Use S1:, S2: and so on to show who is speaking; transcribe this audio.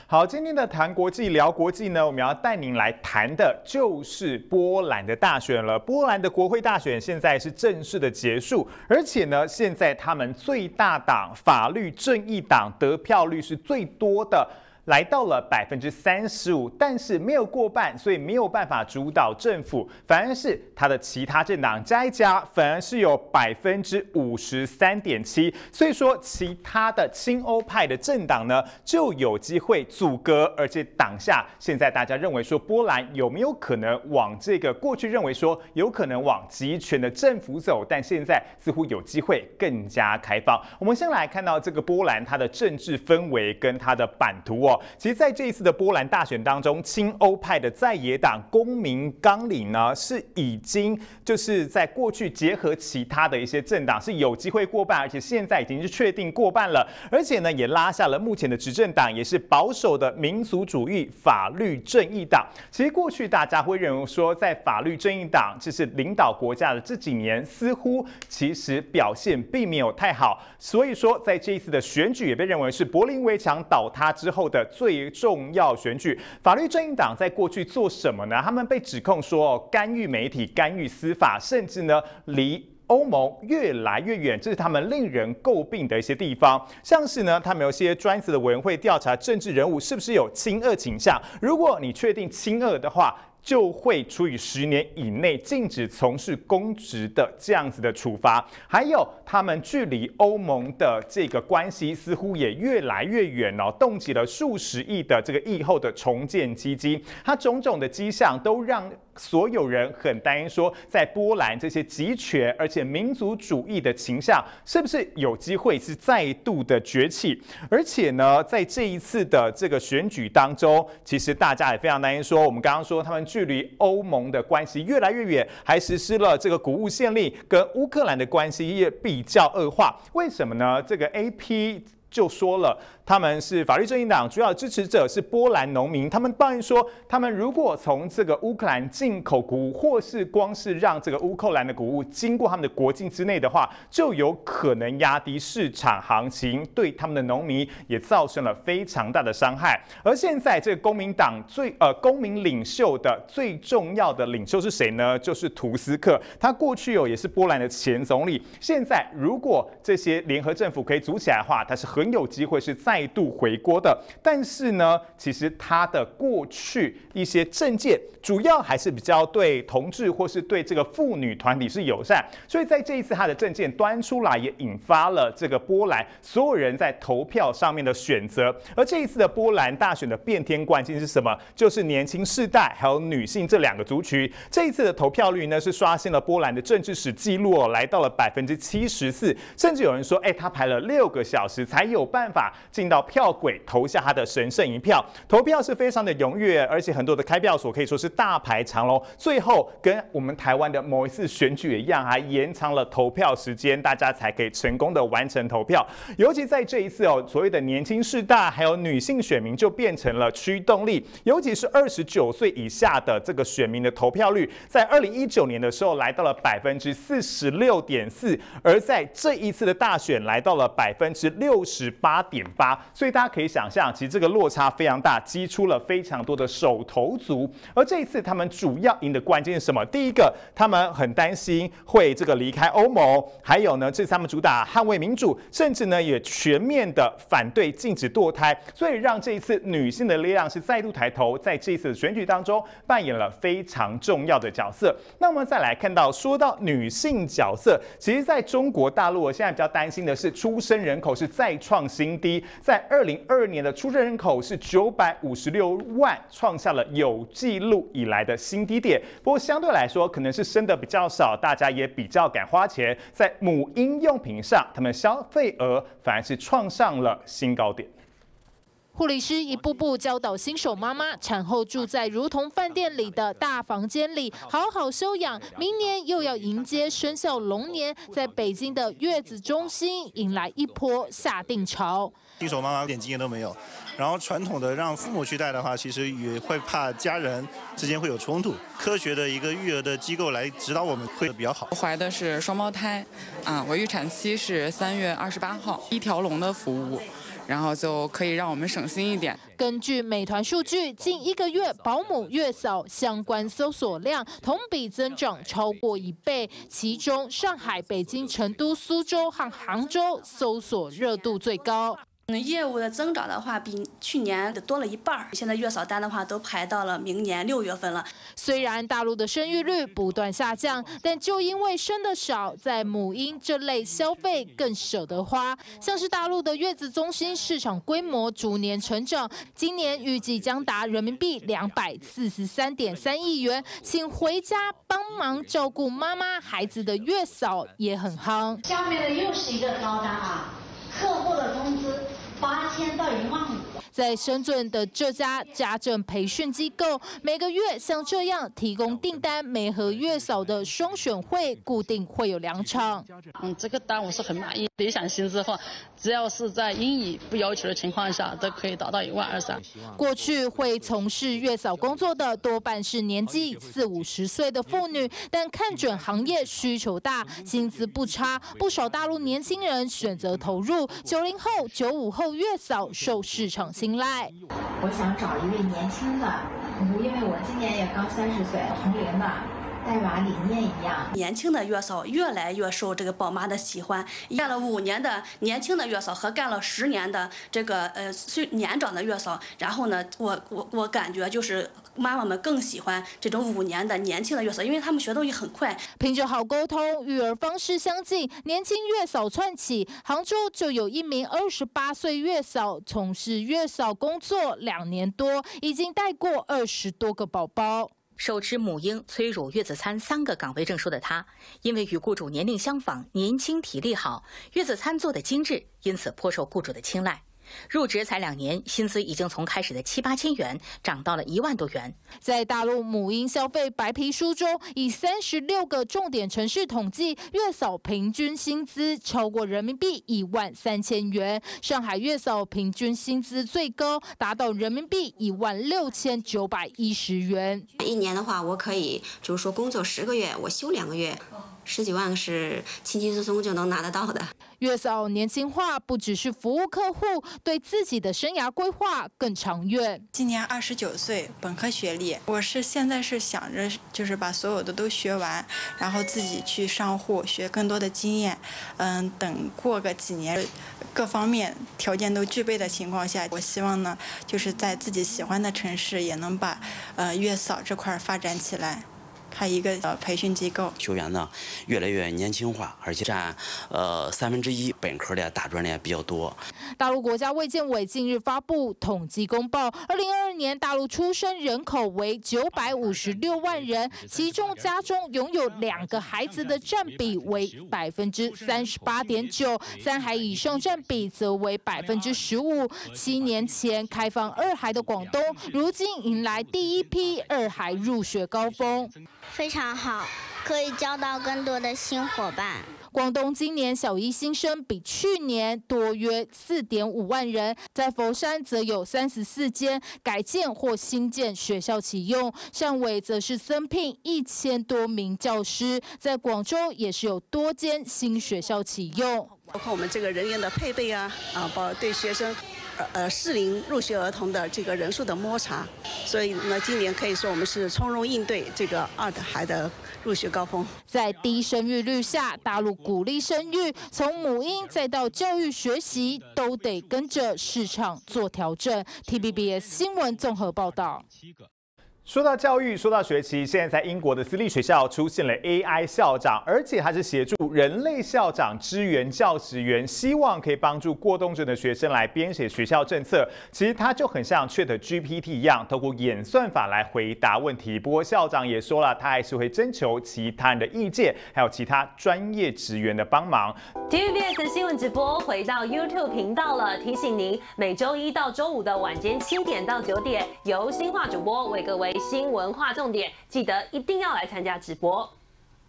S1: 好，今天的谈国际聊国际呢，我们要带您来谈的就是波兰的大选了。波兰的国会大选现在是正式的结束，而且呢，现在他们最大党法律正义党得票率是最多的。来到了35%，但是没有过半，所以没有办法主导政府，反而是他的其他政党加一加，反而是有53.7%，所以说其他的亲欧派的政党呢就有机会阻隔，而且挡下现在大家认为说波兰有没有可能往这个过去认为说有可能往集权的政府走，但现在似乎有机会更加开放。我们先来看到这个波兰它的政治氛围跟它的版图哦。其实，在这一次的波兰大选当中，亲欧派的在野党公民纲领呢，是已经就是在过去结合其他的一些政党是有机会过半，而且现在已经是确定过半了，而且呢，也拉下了目前的执政党，也是保守的民族主义法律正义党。其实过去大家会认为说，在法律正义党就是领导国家的这几年，似乎其实表现并没有太好，所以说在这一次的选举也被认为是柏林围墙倒塌之后的最重要选举。法律正义党在过去做什么呢？他们被指控说干预媒体、干预司法，甚至呢离欧盟越来越远，这是他们令人诟病的一些地方。像是呢，他们有些专职的委员会调查政治人物是不是有亲俄倾向，如果你确定亲俄的话，就会处以10年以内禁止从事公职的这样子的处罚。还有，他们距离欧盟的这个关系似乎也越来越远哦，动起了数十亿的这个疫后的重建基金。它种种的迹象都让所有人很担心，说在波兰这些集权而且民族主义的倾向，是不是有机会是再度的崛起？而且呢，在这一次的这个选举当中，其实大家也非常担心说，我们刚刚说他们距离欧盟的关系越来越远，还实施了这个谷物限令，跟乌克兰的关系也比较恶化。为什么呢？这个 AP 就说了，他们是法律正义党主要的支持者是波兰农民，他们抱怨说，他们如果从这个乌克兰进口谷物，或是光是让这个乌克兰的谷物经过他们的国境之内的话，就有可能压低市场行情，对他们的农民也造成了非常大的伤害。而现在这个公民党公民领袖的最重要的领袖是谁呢？就是图斯克，他过去也是波兰的前总理，现在如果这些联合政府可以组起来的话，他是很有机会是再度回锅的。但是呢，其实他的过去一些政见主要还是比较对同志或是对这个妇女团体是友善，所以在这一次他的政见端出来，也引发了这个波兰所有人在投票上面的选择。而这一次的波兰大选的变天关键是什么？就是年轻世代还有女性这两个族群。这一次的投票率呢，是刷新了波兰的政治史纪录来到了74%，甚至有人说，他排了6个小时才有办法进到票轨投下他的神圣一票。投票是非常的踊跃，而且很多的开票所可以说是大排长龙。最后跟我们台湾的某一次选举一样，还延长了投票时间，大家才可以成功的完成投票。尤其在这一次所谓的年轻世代还有女性选民就变成了驱动力，尤其是29岁以下的这个选民的投票率，在2019年的时候来到了46.4%，而在这一次的大选来到了68.8%，所以大家可以想象，其实这个落差非常大，激出了非常多的手头族。而这一次他们主要赢的关键是什么？第一个，他们很担心会这个离开欧盟，还有呢，这次他们主打捍卫民主，甚至呢也全面的反对禁止堕胎，所以让这一次女性的力量是再度抬头，在这一次的选举当中扮演了非常重要的角色。那我们再来看到，说到女性角色，其实在中国大陆现在比较担心的是出生人口是再创新低，在2022年的出生人口是956万，创下了有记录以来的新低点。不过相对来说，可能是生的比较少，大家也比较敢花钱，在母婴用品上，他们消费额反而是创上了新高点。
S2: 护理师一步步教导新手妈妈，产后住在如同饭店里的大房间里，好好休养。明年又要迎接生肖龙年，在北京的月子中心迎来一波下定潮。
S3: 新手妈妈一点经验都没有，然后传统的让父母去带的话，其实也会怕家人之间会有冲突。科学的一个育儿的机构来指导我们会比较好。
S4: 我怀的是双胞胎，我预产期是3月28号，一条龙的服务。 然后就可以让我们省心一点。
S2: 根据美团数据，近1个月保姆月嫂相关搜索量同比增长超过1倍，其中上海、北京、成都、苏州和杭州搜索热度最高。
S5: 业务的增长的话，比去年多了1半。现在月嫂单的话，都排到了明年6月份了。
S2: 虽然大陆的生育率不断下降，但就因为生的少，在母婴这类消费更舍得花。像是大陆的月子中心市场规模逐年成长，今年预计将达人民币243.3亿元。请回家帮忙照顾妈妈孩子的月嫂也很夯。
S6: 下面的又是一个高单啊，客户的工资8000到15000。
S2: 在深圳的这家家政培训机构，每个月像这样提供订单媒合月嫂的双选会，固定会有2场。
S7: 这个单我是很满意。理想薪资的话，只要是在英语不要求的情况下，都可以达到12000。
S2: 过去会从事月嫂工作的多半是年纪40、50岁的妇女，但看准行业需求大，薪资不差，不少大陆年轻人选择投入。90后、95后月嫂受市场青睐。
S8: 我想找一位年轻的，因为我今年也刚30岁，同龄的。带娃理念一样，
S5: 年轻的月嫂越来越受这个宝妈的喜欢。干了5年的年轻的月嫂和干了10年的这个年长的月嫂，然后呢，我感觉就是妈妈们更喜欢这种5年的年轻的月嫂，因为他们学东西很快。
S2: 凭着好沟通、育儿方式相近，年轻月嫂窜起。杭州就有一名28岁月嫂，从事月嫂工作2年多，已经带过20多个宝宝。
S9: 手持母婴、催乳、月子餐3个岗位证书的她，因为与雇主年龄相仿、年轻体力好，月子餐做得精致，因此颇受雇主的青睐。入职才2年，薪资已经从开始的7、8千元涨到了1万多元。
S2: 在大陆母婴消费白皮书中，以36个重点城市统计，月嫂平均薪资超过人民币13000元。上海月嫂平均薪资最高，达到人民币16910元。
S10: 1年的话，我可以就是说工作10个月，我休2个月。10几万是轻轻松松就能拿得到的。
S2: 月嫂年轻化不只是服务客户，对自己的生涯规划更长远。
S11: 今年29岁，本科学历。我现在是想着就是把所有的都学完，然后自己去上户学更多的经验。等过个几年，各方面条件都具备的情况下，我希望呢，就是在自己喜欢的城市也能把月嫂这块发展起来。开一个培训机构，
S12: 学员呢越来越年轻化，而且占1/3本科的大专的比较多。
S2: 大陆国家卫健委近日发布统计公报，2022年大陆出生人口为956万人，其中家中拥有2个孩子的占比为38.9%，3孩以上占比则为15%。7年前开放2孩的广东，如今迎来第一批2孩入学高峰。
S13: 非常好，可以交到更多的新伙伴。
S2: 广东今年小一新生比去年多约4.5万人，在佛山则有34间改建或新建学校启用，汕尾则是增聘1000多名教师，在广州也是有多间新学校启用。
S14: 包括我们这个人员的配备包对学生。适龄入学儿童的这个人数的摸查，所以呢，今年可以说我们是从容应对这个2孩的入学高峰。
S2: 在低生育率下，大陆鼓励生育，从母婴再到教育学习，都得跟着市场做调整。TVBS 新闻综合报道。
S1: 说到教育，说到学习，现在在英国的私立学校出现了 AI 校长，而且它是协助人类校长支援教职员，希望可以帮助过动症的学生来编写学校政策。其实它就很像 ChatGPT 一样，透过演算法来回答问题。不过校长也说了，他还是会征求其他人的意见，还有其他专业职员的帮忙。
S15: TVBS 新闻直播回到 YouTube 频道了，提醒您每周1到周5的晚间7点到9点，由新化主播为各位新闻划重点，记得一定要来参加直播。